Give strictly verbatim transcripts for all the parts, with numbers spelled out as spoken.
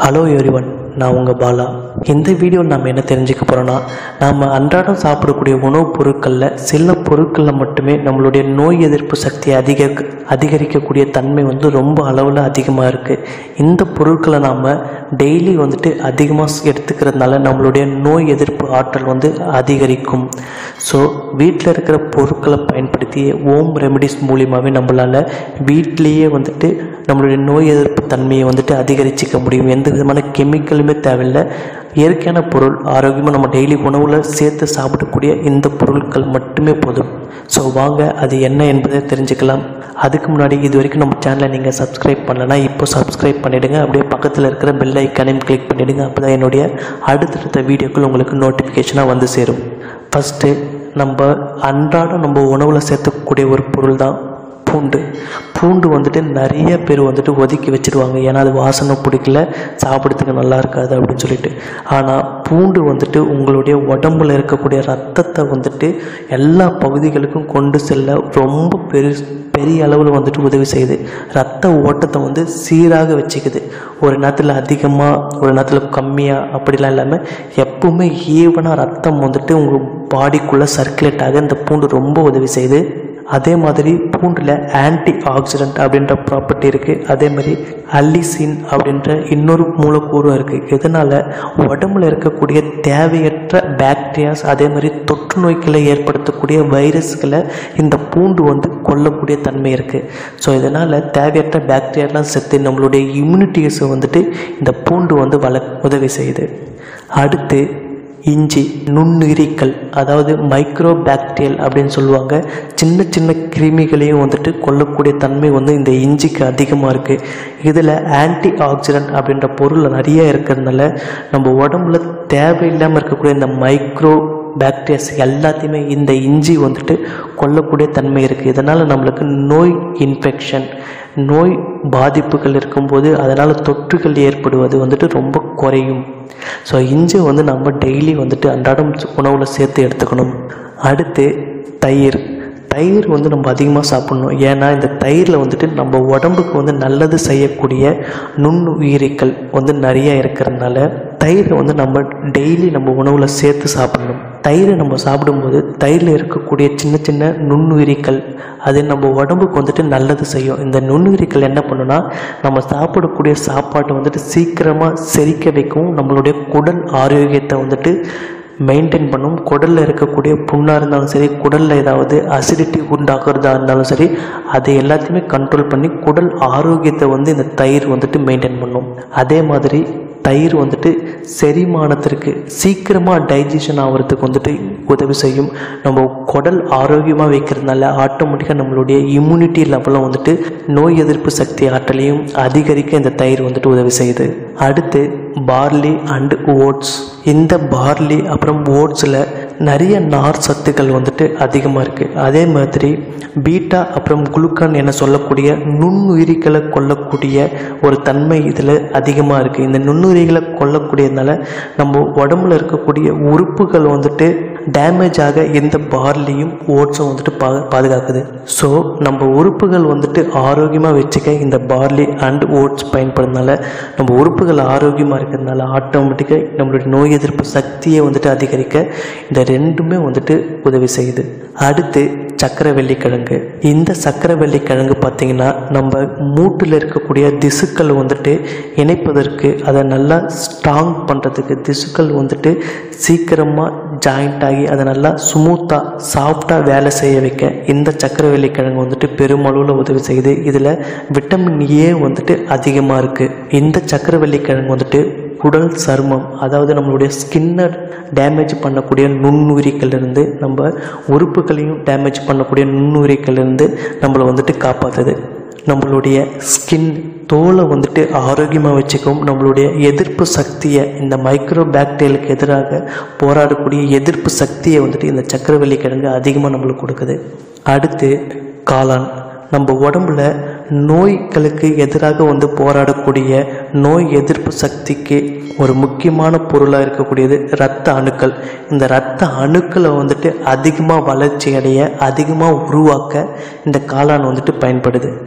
Hello everyone, நான் உங்கள் பாலா. இந்த வீடியோவில் நம்ம என்ன தெரிஞ்சுக்க போகிறோன்னா, நம்ம அன்றாடம் சாப்பிடக்கூடிய உணவுப் பொருட்களில் சில பொருட்களில் மட்டுமே நம்மளுடைய நோய் எதிர்ப்பு சக்தியை அதிக அதிகரிக்கக்கூடிய தன்மை வந்து ரொம்ப அளவில் அதிகமாக இருக்குது. இந்த பொருட்களை நாம் டெய்லி வந்துட்டு அதிகமாக எடுத்துக்கிறதுனால நம்மளுடைய நோய் எதிர்ப்பு ஆற்றல் வந்து அதிகரிக்கும். ஸோ வீட்டில் இருக்கிற பொருட்களை பயன்படுத்தி ஹோம் ரெமெடிஸ் மூலியமாகவே நம்மளால் வீட்டிலேயே வந்துட்டு நம்மளுடைய நோய் எதிர்ப்பு தன்மையை வந்துட்டு அதிகரிச்சிக்க முடியும். எந்த விதமான கெமிக்கலுமே தேவையில்லை. இயற்கையான பொருள், ஆரோக்கியமாக நம்ம டெய்லி உணவில் சேர்த்து சாப்பிடக்கூடிய இந்த பொருட்கள் மட்டுமே போதும். ஸோ வாங்க அது என்ன என்பதை தெரிஞ்சுக்கலாம். அதுக்கு முன்னாடி இது வரைக்கும் நம்ம சேனலை நீங்கள் சப்ஸ்கிரைப் பண்ணலைன்னா இப்போ சப்ஸ்கிரைப் பண்ணிவிடுங்க. அப்படியே பக்கத்தில் இருக்கிற பெல் ஐக்கானையும் கிளிக் பண்ணிவிடுங்க. அப்போ தான் என்னுடைய அடுத்தடுத்த வீடியோக்கள் உங்களுக்கு நோட்டிஃபிகேஷனாக வந்து சேரும். ஃபஸ்ட்டு நம்ம அன்றாடம் நம்ம உணவில் சேர்த்துக்கூடிய ஒரு பொருள் தான் பூண்டு. பூண்டு வந்துட்டு நிறைய பேர் வந்துட்டு ஒதுக்கி வச்சுருவாங்க, ஏன்னா அது வாசனை பிடிக்கல, சாப்பிட்றதுக்கு நல்லா இருக்காது அப்படின்னு சொல்லிட்டு. ஆனால் பூண்டு வந்துட்டு உங்களுடைய உடம்புல இருக்கக்கூடிய ரத்தத்தை வந்துட்டு எல்லா பகுதிகளுக்கும் கொண்டு செல்ல ரொம்ப பெரு பெரிய அளவில் வந்துட்டு உதவி செய்யுது. ரத்த ஓட்டத்தை வந்து சீராக வச்சுக்குது. ஒரு நேரத்தில் அதிகமாக, ஒரு நேரத்தில் கம்மியாக அப்படிலாம் இல்லாமல் எப்பவுமே ஈவனாக ரத்தம் வந்துட்டு உங்கள் பாடிக்குள்ளே சர்க்குலேட் ஆக இந்த பூண்டு ரொம்ப உதவி செய்யுது. அதே மாதிரி பூண்டில் ஆன்டி ஆக்சிடென்ட் அப்படின்ற ப்ராப்பர்ட்டி இருக்குது. அதே மாதிரி அல்லிசின் அப்படின்ற இன்னொரு மூலக்கூறும் இருக்குது. இதனால் உடம்புல இருக்கக்கூடிய தேவையற்ற பாக்டீரியாஸ், அதே மாதிரி தொற்று நோய்களை ஏற்படுத்தக்கூடிய வைரஸ்களை இந்த பூண்டு வந்து கொல்லக்கூடிய தன்மை இருக்குது. ஸோ இதனால் தேவையற்ற பாக்டீரியாலாம் செத்து நம்மளுடைய இம்யூனிட்டிஸை வந்துட்டு இந்த பூண்டு வந்து வள உதவி செய்யுது. அடுத்து இஞ்சி, நுண்ணுயிரிகள், அதாவது மைக்ரோ பாக்டீரியல் அப்படின்னு சொல்லுவாங்க. சின்ன சின்ன கிருமிகளையும் வந்துட்டு கொல்லக்கூடிய தன்மை வந்து இந்த இஞ்சிக்கு அதிகமாக இருக்குது. இதில் ஆன்டி ஆக்சிடென்ட் அப்படின்ற பொருள் நிறைய இருக்கிறதுனால நம்ம உடம்புல தேவையில்லாமல் இருக்கக்கூடிய இந்த மைக்ரோ பாக்டீரியாஸ் எல்லாத்தையுமே இந்த இஞ்சி வந்துட்டு கொல்லக்கூடிய தன்மை இருக்குது. இதனால் நம்மளுக்கு நோய் இன்ஃபெக்ஷன், நோய் பாதிப்புகள் இருக்கும்போது அதனால் தொற்றுகள் ஏற்படுவது வந்துட்டு ரொம்ப குறையும். ஸோ இஞ்சி வந்து நம்ம டெய்லி வந்துட்டு அன்றாடம் உணவில் சேர்த்து எடுத்துக்கணும். அடுத்து தயிர். தயிர் வந்து நம்ம அதிகமாக சாப்பிட்ணும். ஏன்னா இந்த தயிரில் வந்துட்டு நம்ம உடம்புக்கு வந்து நல்லது செய்யக்கூடிய நுண்ணுயிரிகள் வந்து நிறைய இருக்கிறதுனால தயிரை வந்து நம்ம டெய்லி நம்ம உணவில் சேர்த்து சாப்பிடணும். தயிரை நம்ம சாப்பிடும்போது தயிரில் இருக்கக்கூடிய சின்ன சின்ன நுண்ணுயிரிகள் அது நம்ம உடம்புக்கு வந்துட்டு நல்லது செய்யும். இந்த நுண்ணுயிரிகள் என்ன பண்ணுன்னா, நம்ம சாப்பிடக்கூடிய சாப்பாட்டை வந்துட்டு சீக்கிரமாக செரிக்க வைக்கும். நம்மளுடைய குடல் ஆரோக்கியத்தை வந்துட்டு மெயின்டைன் பண்ணும். குடலில் இருக்கக்கூடிய புண்ணாக இருந்தாலும் சரி, குடலில் ஏதாவது அசிடிட்டி உண்டாக்குறதா இருந்தாலும் சரி, அதை எல்லாத்தையுமே கண்ட்ரோல் பண்ணி குடல் ஆரோக்கியத்தை வந்து இந்த தயிர் வந்துட்டு மெயின்டைன் பண்ணும். அதே மாதிரி தயிர் வந்துட்டு செரிமானத்திற்கு, சீக்கிரமாக டைஜஷன் ஆகிறதுக்கு வந்துட்டு உதவி செய்யும். நம்ம குடல் ஆரோக்கியமாக வைக்கிறதுனால ஆட்டோமேட்டிக்காக நம்மளுடைய இம்யூனிட்டி லெவலும் வந்துட்டு நோய் எதிர்ப்பு சக்தி ஆற்றலையும் அதிகரிக்க இந்த தயிர் வந்துட்டு உதவி செய்யுது. அடுத்து பார்லி அண்டு ஓட்ஸ். இந்த பார்லி அப்புறம் ஓட்ஸில் நிறைய நார் சத்துக்கள் வந்துட்டு அதிகமாக இருக்குது. அதே மாதிரி பீட்டா அப்புறம் குளுக்கான் என சொல்லக்கூடிய நுண்ணுயிரிகளை கொல்லக்கூடிய ஒரு தன்மை இதில் அதிகமாக இருக்குது. இந்த நுண்ணுயிரிகளை கொல்லக்கூடியதுனால நம்ம உடம்புல இருக்கக்கூடிய உறுப்புகள் வந்துட்டு டேமேஜ் ஆக இந்த பார்லியும் ஓட்ஸும் வந்துட்டு பா பாதுகாக்குது. ஸோ நம்ம உறுப்புகள் வந்துட்டு ஆரோக்கியமாக வச்சுக்க இந்த பார்லி அண்ட் ஓட்ஸ் பயன்படுறதுனால நம்ம உறுப்புகள் ஆரோக்கியமாக இருக்கிறதுனால ஆட்டோமேட்டிக்காக நம்மளுடைய நோய் எதிர்ப்பு சக்தியை வந்துட்டு அதிகரிக்க இந்த ரெண்டுமே வந்துட்டு உதவி செய்யுது. அடுத்து சக்கரவள்ளி கிழங்கு. இந்த சக்கரவள்ளி கிழங்கு பார்த்திங்கன்னா நம்ம மூட்டில் இருக்கக்கூடிய திசுக்கள் வந்துட்டு இணைப்பதற்கு, அதை நல்லா ஸ்ட்ராங் பண்ணுறதுக்கு, திசுக்கள் வந்துட்டு சீக்கிரமாக ஜாயிண்ட் ஆகி அதை நல்லா ஸ்மூத்தாக சாஃப்டாக வேலை செய்ய வைக்க இந்த சக்கரவள்ளி கிழங்கு வந்துட்டு பெருமளவில் உதவி செய்யுது. இதில் விட்டமின் ஏ வந்துட்டு அதிகமாக இருக்குது. இந்த சக்கரவள்ளி கிழங்கு வந்துட்டு குடல் சருமம், அதாவது நம்மளுடைய ஸ்கின்னை டேமேஜ் பண்ணக்கூடிய நுண்ணுயிரிகளிலிருந்து, நம்ம உறுப்புகளையும் டேமேஜ் பண்ணக்கூடிய நுண்ணுயிரிகளிலிருந்து நம்மளை வந்துட்டு காப்பாற்றுது. நம்மளுடைய ஸ்கின், தோலை வந்துட்டு ஆரோக்கியமாக வச்சுக்கும். நம்மளுடைய எதிர்ப்பு சக்தியை, இந்த மைக்ரோ பாக்டீரியலுக்கு எதிராக போராடக்கூடிய எதிர்ப்பு சக்தியை வந்துட்டு இந்த சக்கரவள்ளி கிழங்கு அதிகமாக நம்மளுக்கு கொடுக்குது. அடுத்து காளான். நம்ம உடம்புல நோய்களுக்கு எதிராக வந்து போராடக்கூடிய நோய் எதிர்ப்பு சக்திக்கு ஒரு முக்கியமான பொருளாக இருக்கக்கூடியது இரத்த அணுக்கள். இந்த இரத்த அணுக்களை வந்துட்டு அதிகமாக வளர்ச்சி அடைய, அதிகமாக உருவாக்க இந்த காளான் வந்துட்டு பயன்படுது.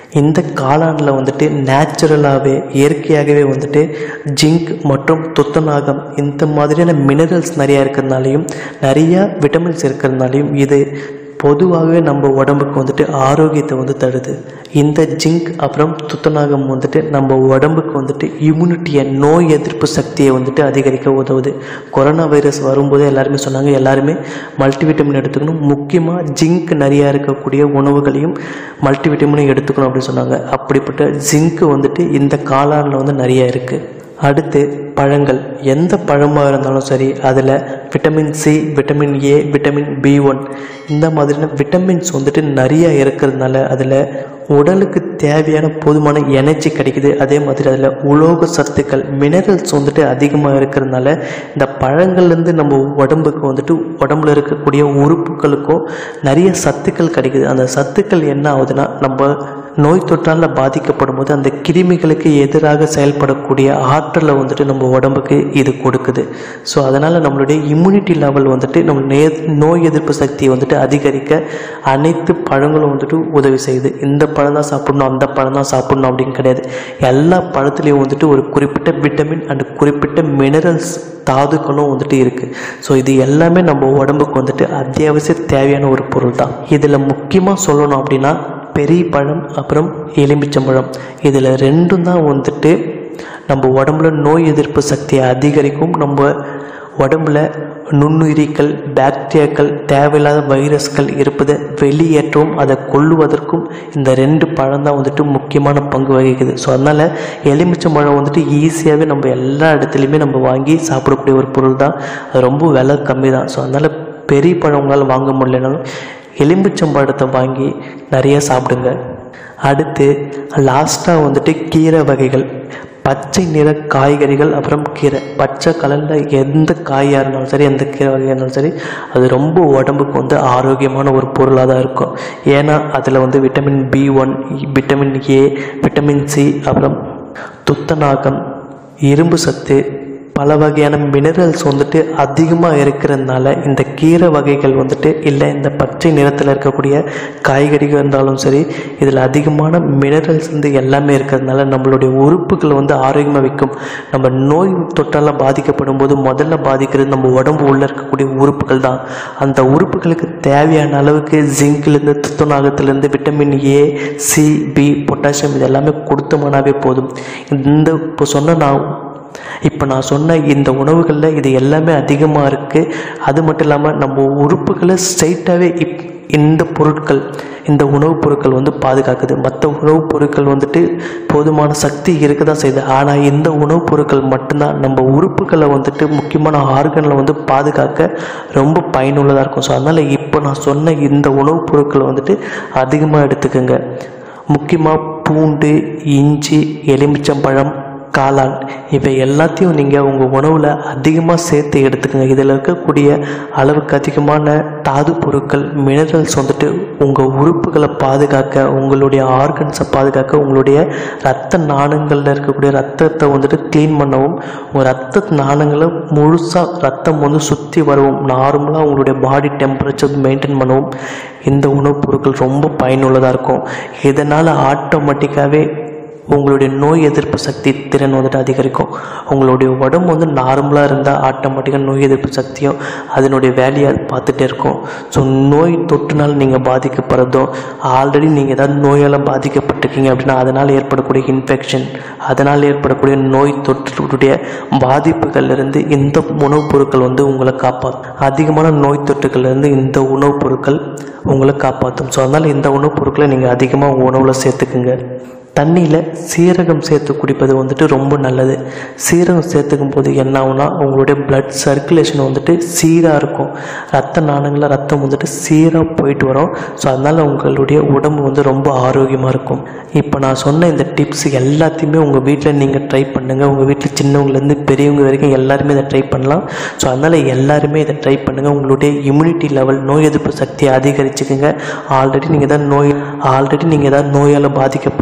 இந்த காளானில் வந்துட்டு நேச்சுரலாகவே இயற்கையாகவே வந்துட்டு ஜிங்க் மற்றும் துத்தநாகம் இந்த மாதிரியான மினரல்ஸ் நிறையா இருக்கிறதுனாலையும் நிறையா விட்டமின்ஸ் இருக்கிறதுனாலையும் இது பொதுவாகவே நம்ம உடம்புக்கு வந்துட்டு ஆரோக்கியத்தை வந்து தருது. இந்த ஜிங்க் அப்புறம் துத்தநாகம் வந்துட்டு நம்ம உடம்புக்கு வந்துட்டு இம்யூனிட்டியை நோய் எதிர்ப்பு சக்தியை வந்துட்டு அதிகரிக்க உதவுது. கொரோனா வைரஸ் வரும்போது எல்லாருமே சொன்னாங்க எல்லாருமே மல்டிவிட்டமின் எடுத்துக்கணும், முக்கியமாக ஜிங்க் நிறையா இருக்கக்கூடிய உணவுகளையும் மல்டிவிட்டமினும் எடுத்துக்கணும் அப்படின்னு சொன்னாங்க. அப்படிப்பட்ட ஜிங்க் வந்துட்டு இந்த காளானில் வந்து நிறையா இருக்குது. அடுத்து பழங்கள், எந்த பழமாக இருந்தாலும் சரி அதில் vitamin C, vitamin A, vitamin B one இந்த மாதிரியான விட்டமின்ஸ் வந்துட்டு நிறையா இருக்கிறதுனால அதில் உடலுக்கு தேவையான போதுமான எனர்ஜி கிடைக்குது. அதே மாதிரி அதில் உலோக சத்துக்கள் மினரல்ஸ் வந்துட்டு அதிகமாக இருக்கிறதுனால இந்த பழங்கள்லேருந்து நம்ம உடம்புக்கு வந்துட்டு உடம்புல இருக்கக்கூடிய உறுப்புகளுக்கும் நிறைய சத்துக்கள் கிடைக்குது. அந்த சத்துக்கள் என்ன ஆகுதுன்னா நம்ம நோய் தொற்றால் பாதிக்கப்படும் போது அந்த கிருமிகளுக்கு எதிராக செயல்படக்கூடிய ஆற்றலை வந்துட்டு நம்ம உடம்புக்கு இது கொடுக்குது. ஸோ அதனால் நம்மளுடைய இம்யூனிட்டி லெவல் வந்துட்டு நம்ம நே நோய் எதிர்ப்பு சக்தியை வந்துட்டு அதிகரிக்க அனைத்து பழங்களும் வந்துட்டு உதவி செய்யுது. இந்த பழம் தான் சாப்பிடணும், அந்த பழம் தான் சாப்பிடணும் அப்படின்னு கிடையாது. எல்லா பழத்துலேயும் வந்துட்டு ஒரு குறிப்பிட்ட விட்டமின் அண்ட் குறிப்பிட்ட மினரல்ஸ் தாதுக்களும் வந்துட்டு இருக்குது. ஸோ இது எல்லாமே நம்ம உடம்புக்கு வந்துட்டு அத்தியாவசிய தேவையான ஒரு பொருள் தான். இதில் முக்கியமாக சொல்லணும் அப்படின்னா பெரிய பழம் அப்புறம் எலுமிச்சம்பழம் இதில் ரெண்டும் தான் வந்துட்டு நம்ம உடம்புல நோய் எதிர்ப்பு சக்தியை அதிகரிக்கும். நம்ம உடம்புல நுண்ணுயிரிகள், பாக்டீரியாக்கள், தேவையில்லாத வைரஸ்கள் இருப்பதை வெளியேற்றவும் அதை கொல்லுவதற்கும் இந்த ரெண்டு பழம் தான் வந்துட்டு முக்கியமான பங்கு வகிக்குது. ஸோ அதனால் எலுமிச்சம்பழம் வந்துட்டு ஈஸியாகவே நம்ம எல்லா இடத்துலையுமே நம்ம வாங்கி சாப்பிடக்கூடிய ஒரு பொருள் தான். அது ரொம்ப விலை கம்மி தான். ஸோ அதனால் பெரிய பழம் உங்களால் வாங்க முடியலனாலும் எலுமிச்சம்பழத்தை வாங்கி நிறைய சாப்பிடுங்க. அடுத்து லாஸ்ட்டாக வந்துட்டு கீரை வகைகள், பச்சை நிற காய்கறிகள் அப்புறம் கீரை. பச்சை கலரில் எந்த காயாக இருந்தாலும் சரி, எந்த கீரை வகையாக இருந்தாலும் சரி, அது ரொம்ப உடம்புக்கு வந்து ஆரோக்கியமான ஒரு பொருளாக தான் இருக்கும். ஏன்னா அதில் வந்து vitamin B one, vitamin A, vitamin C அப்புறம் துத்தநாகம், இரும்பு சத்து, பல வகையான மினரல்ஸ் வந்துட்டு அதிகமாக இருக்கிறதுனால இந்த கீரை வகைகள் வந்துட்டு இல்லை இந்த பச்சை நிறத்தில் இருக்கக்கூடிய காய்கறிகள் இருந்தாலும் சரி இதில் அதிகமான மினரல்ஸ் வந்து எல்லாமே இருக்கிறதுனால நம்மளுடைய உறுப்புகள் வந்து ஆரோக்கியமாக வைக்கும். நம்ம நோய் தொற்றால் பாதிக்கப்படும் போது முதல்ல பாதிக்கிறது நம்ம உடம்பு உள்ளே இருக்கக்கூடிய உறுப்புகள் தான். அந்த உறுப்புகளுக்கு தேவையான அளவுக்கு ஜிங்க்லேருந்து, துத்தநாகத்திலேருந்து, vitamin A, C, B, potassium இது எல்லாமே கொடுத்தோம்னாவே போதும். இந்த இப்போ சொன்ன நான் இப்போ நான் சொன்ன இந்த உணவுகளில் இது எல்லாமே அதிகமாக இருக்குது. அது மட்டும் இல்லாமல் நம்ம உறுப்புகளை ஸ்ட்ரைட்டாகவே இப் இந்த பொருட்கள் இந்த உணவுப் பொருட்கள் வந்து பாதுகாக்குது. மற்ற உணவுப் பொருட்கள் வந்துட்டு போதுமான சக்தி இருக்க தான் செய்யுது. ஆனால் இந்த உணவுப் பொருட்கள் மட்டும்தான் நம்ம உறுப்புகளை வந்துட்டு முக்கியமான ஆர்கனில் வந்து பாதுகாக்க ரொம்ப பயனுள்ளதாக இருக்கும். ஸோ அதனால் இப்போ நான் சொன்ன இந்த உணவுப் பொருட்கள் வந்துட்டு அதிகமாக எடுத்துக்கோங்க. முக்கியமாக பூண்டு, இஞ்சி, எலுமிச்சம்பழம், காளான் இவை எல்லாத்தையும் நீங்கள் உங்கள் உணவில் அதிகமாக சேர்த்து எடுத்துக்கோங்க. இதில் இருக்கக்கூடிய அளவுக்கு அதிகமான தாது பொருட்கள், மினரல்ஸ் வந்துட்டு உங்கள் உறுப்புகளை பாதுகாக்க, உங்களுடைய ஆர்கன்ஸை பாதுகாக்க, உங்களுடைய இரத்த நாணங்களில் இருக்கக்கூடிய ரத்தத்தை வந்துட்டு க்ளீன் பண்ணவும், உங்கள் ரத்த நாணங்களை முழுசாக ரத்தம் வந்து சுற்றி வரவும், நார்மலாக உங்களுடைய பாடி டெம்பரேச்சர் மெயின்டைன் பண்ணவும் இந்த உணவுப் பொருட்கள் ரொம்ப பயனுள்ளதாக இருக்கும். இதனால் ஆட்டோமேட்டிக்காகவே உங்களுடைய நோய் எதிர்ப்பு சக்தி திறன் வந்துட்டு அதிகரிக்கும். உங்களுடைய உடம்பு வந்து நார்மலாக இருந்தால் ஆட்டோமேட்டிக்காக நோய் எதிர்ப்பு சக்தியும் அதனுடைய வேலையை பார்த்துட்டே இருக்கும். ஸோ நோய் தொற்றுனால் நீங்கள் பாதிக்கப்படுறதோ, ஆல்ரெடி நீங்கள் ஏதாவது நோயால் பாதிக்கப்பட்டிருக்கீங்க அப்படின்னா அதனால் ஏற்படக்கூடிய இன்ஃபெக்ஷன், அதனால் ஏற்படக்கூடிய நோய் தொற்றுடைய பாதிப்புகள்லேருந்து இந்த உணவுப் பொருட்கள் வந்து உங்களை காப்பாற்றும். அதிகமான நோய் தொற்றுகள்லேருந்து இந்த உணவுப் பொருட்கள் உங்களை காப்பாற்றும். ஸோ அதனால் இந்த உணவுப் பொருட்களை நீங்கள் அதிகமாக உங்கள் உணவில் சேர்த்துக்குங்க. தண்ணியில் சீரகம் சேர்த்து குடிப்பது வந்துட்டு ரொம்ப நல்லது. சீரகம் சேர்த்துக்கும் போது என்ன ஆகுனா உங்களுடைய பிளட் சர்க்குலேஷன் வந்துட்டு சீராக இருக்கும். ரத்த நாணங்களில் ரத்தம் வந்துட்டு சீராக போயிட்டு வரும். ஸோ அதனால் உங்களுடைய உடம்பு வந்து ரொம்ப ஆரோக்கியமாக இருக்கும். இப்போ நான் சொன்ன இந்த டிப்ஸ் எல்லாத்தையுமே உங்கள் வீட்டில் நீங்கள் ட்ரை பண்ணுங்கள். உங்கள் வீட்டில் சின்னவங்கலேருந்து பெரியவங்க வரைக்கும் எல்லாருமே இதை ட்ரை பண்ணலாம். ஸோ அதனால் எல்லாருமே இதை ட்ரை பண்ணுங்கள். உங்களுடைய இம்யூனிட்டி லெவல், நோய் எதிர்ப்பு சக்தியை அதிகரிச்சுக்குங்க. ஆல்ரெடி நீங்கள் தான் நோய் ஆல்ரெடி நீங்கள் ஏதாவது நோயால் பாதிக்கப்பட்டிருக்கீங்க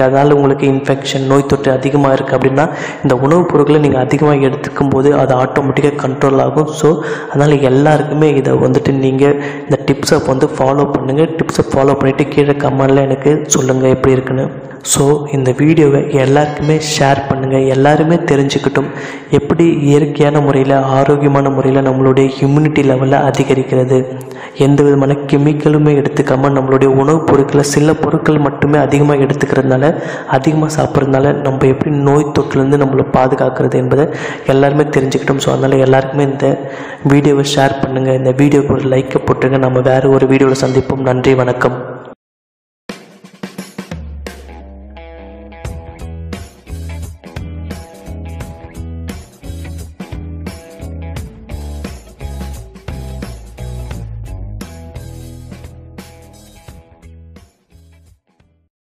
அதனால் உங்களுக்கு இன்ஃபெக்ஷன் நோய் தொற்று அதிகமாக இருக்குது அப்படின்னா இந்த உணவுப் பொருட்களை நீங்கள் அதிகமாக எடுத்துக்கும் போது அது ஆட்டோமேட்டிக்காக கண்ட்ரோல் ஆகும். ஸோ அதனால் எல்லாருக்குமே இதை வந்துட்டு நீங்கள் இந்த டிப்ஸை வந்து ஃபாலோ பண்ணுங்கள். டிப்ஸை ஃபாலோ பண்ணிவிட்டு கீழே கமெண்டில் எனக்கு சொல்லுங்கள் எப்படி இருக்குன்னு. ஸோ இந்த வீடியோவை எல்லாருக்குமே ஷேர் பண்ணுங்கள். எல்லாருமே தெரிஞ்சுக்கிட்டும் எப்படி இயற்கையான முறையில் ஆரோக்கியமான முறையில் நம்மளுடைய இம்யூனிட்டி லெவலை அதிகரிக்கிறது, எந்த விதமான கெமிக்கலுமே எடுத்துக்காமல் நம்மளுடைய உணவுப் பொருட்களை சில பொருட்கள் மட்டுமே அதிகமாக எடுத்துக்கிறதுனால அதிகமாக சாப்பிட்றதுனால நம்ம எப்படி நோய் தொற்றுலேருந்து நம்மளை பாதுகாக்கிறது என்பதை எல்லாருமே தெரிஞ்சுக்கிட்டோம். ஸோ அதனால் எல்லாருக்குமே இந்த வீடியோவை ஷேர் பண்ணுங்கள். இந்த வீடியோக்கு ஒரு லைக்கை போட்டுருங்க. நம்ம வேறு ஒரு வீடியோவில் சந்திப்போம். நன்றி, வணக்கம்.